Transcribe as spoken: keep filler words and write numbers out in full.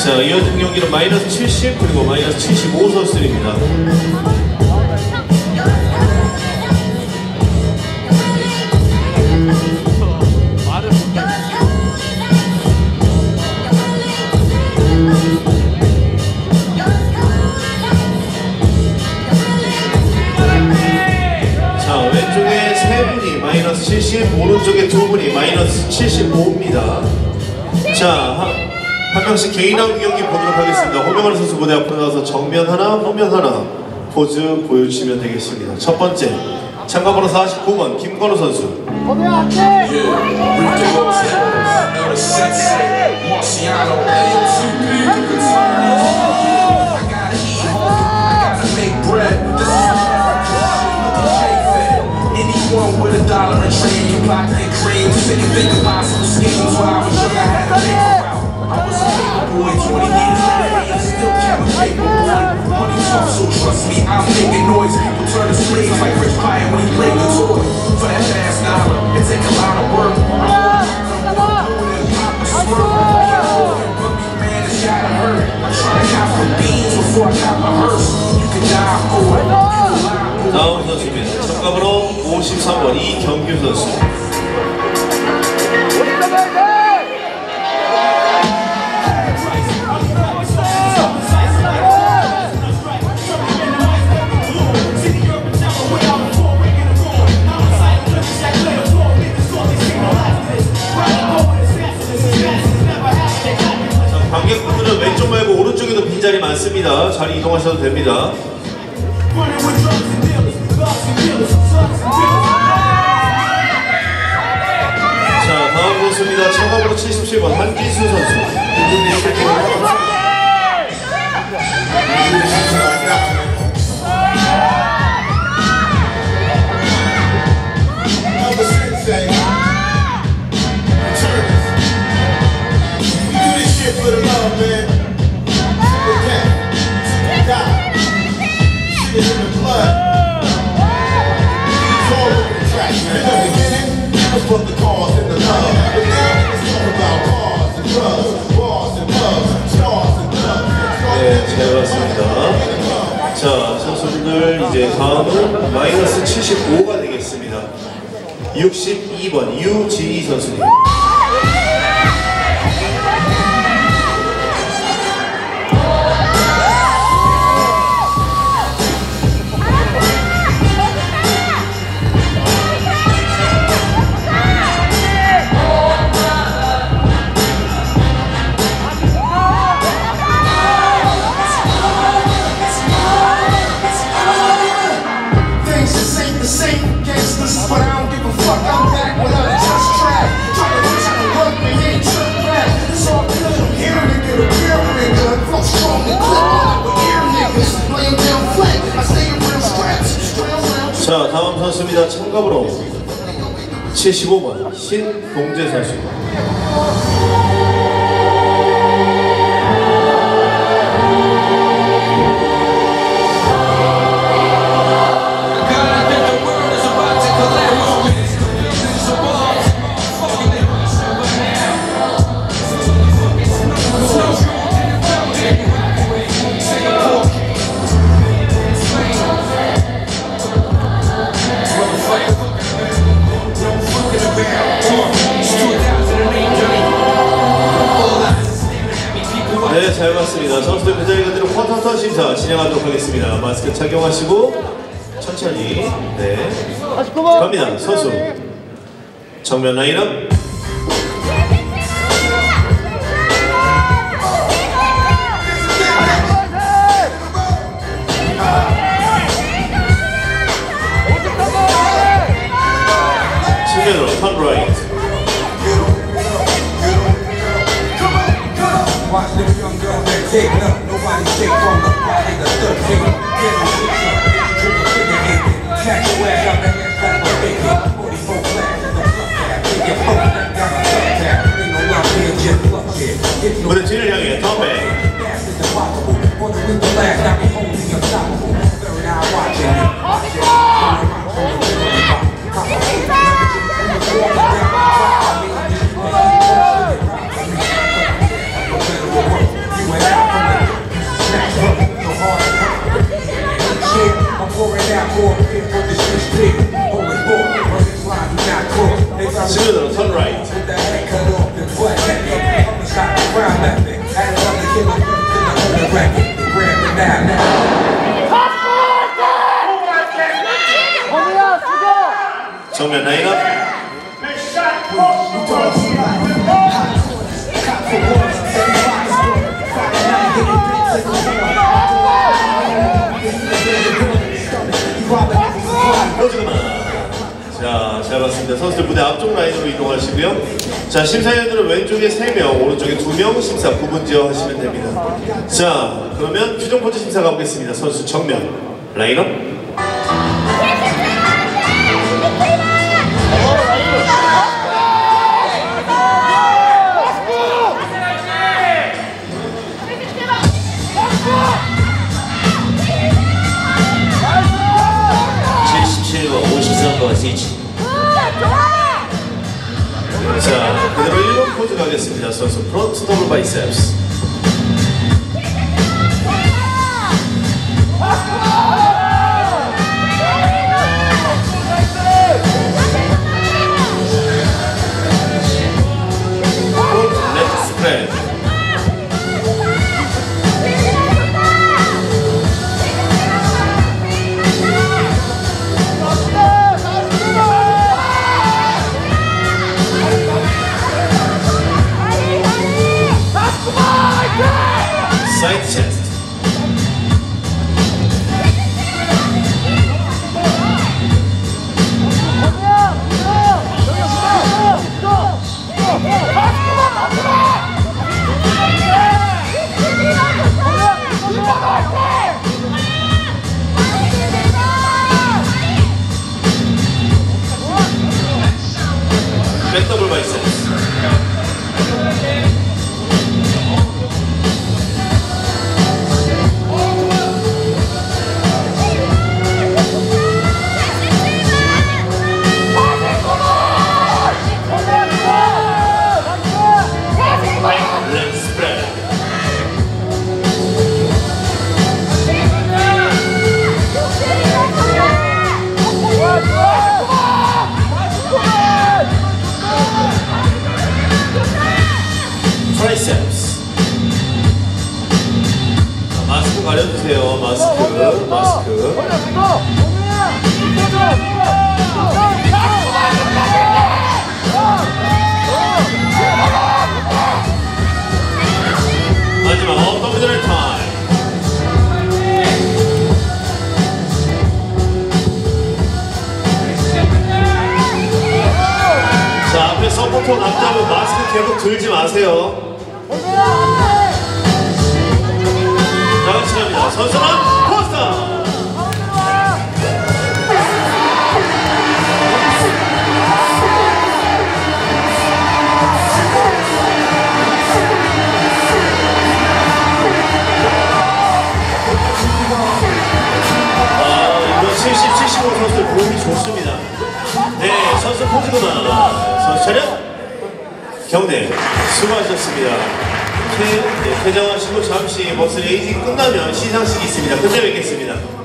자, 이어진 경기는 마이너스 칠십 그리고 마이너스 칠십오 선수들입니다. 자, 왼쪽에 세 분이 마이너스 칠십, 오른쪽에 두 분이 마이너스 칠십오입니다. 자, 한, 한 명씩 개인하고 경기 보도록 하겠습니다. 호명하는 선수 무대 앞으로 나와서 정면 하나, 후면 하나 포즈 보여주시면 되겠습니다. 첫 번째, 참가번호 사십구 번 김건우 선수. Boy, twenty years later, still counting paper one. Money talk, so trust me, I'm making noise. People turn to slaves like Rich Pie when he played the toy. For that last dollar, it take a lot of work. I'm doing it, pop a swerve. But me, man, it's gotta hurt. I'm trying to cop some beans before I cop a hearse. You can die for it. 다음 선수입니다. 참가번호 오십삼 번 이경규 선수. 관객분들은 왼쪽 말고 오른쪽에도 빈자리 많습니다. 자리 이동하셔도 됩니다. 자, 다음 선수입니다. 참가번호 칠십칠 번 한기수 선수. 네, 잘 봤습니다. 자, 선수들 이제 다음은 마이너스 칠십오가 되겠습니다. 육십이 번 유지희 선수님. 자, 다음 선수입니다. 참가번호 칠십오 번 신동재 선수. 네, 잘 봤습니다. 선수들 그 자리 그대로 쿼터턴 심사 진행하도록 하겠습니다. 마스크 착용하시고 천천히 네 갑니다. 선수 정면 라인업. 측면으로 턴 라이트. Watch them young girls that take up. Nobody take from the body the third finger. Get a switch up, trigger figure eight. Snatch your ass out the hands back for bacon. forty-four flash in the pluck tab. Take your poke that got a pluck tab. Ain't no love here, just pluck here. Get no 무대진을 향해 턴백. fast as impossible. On the winter last, now be holding unstoppable. Very now watching it. Watch it. You 측면으로 턴 라이트. With the head cut off and butt naked. I'ma stop the crowd method. Add another killer to the record. The grand renown now. 정면 라인업. 포즈구나. 자, 잘 봤습니다. 선수들 무대 앞쪽 라인으로 이동하시고요. 자, 심사위원들은 왼쪽에 세 명, 오른쪽에 두 명 심사 구분지어 하시면 됩니다. 자, 그러면 규정 포즈 심사 가보겠습니다. 선수 정면 라인업. 칠십칠 번, 오십삼 번 스위치. 자, 그대로 일 번 포즈 가겠습니다. 선수 프론트 더블 바이셉스. 프론트 레프트 스프레드. Side chest. Back double biceps. 트라이셉스. 마스크 가려주세요. 마스크, 마스크. 마지막 업더미널 타임. 자, 앞에 서포터 남자분 마스크 계속 들지 마세요. 다 같이 갑니다. 선수는 포스터. 아, 이번 칠십, 칠십오 선수들 몸이 좋습니다. 네, 선수 포즈구나. 선수 차렷. 경례 수고하셨습니다. 퇴, 네, 퇴장하시고 잠시 머슬 에이징 끝나면 시상식이 있습니다. 그때 뵙겠습니다.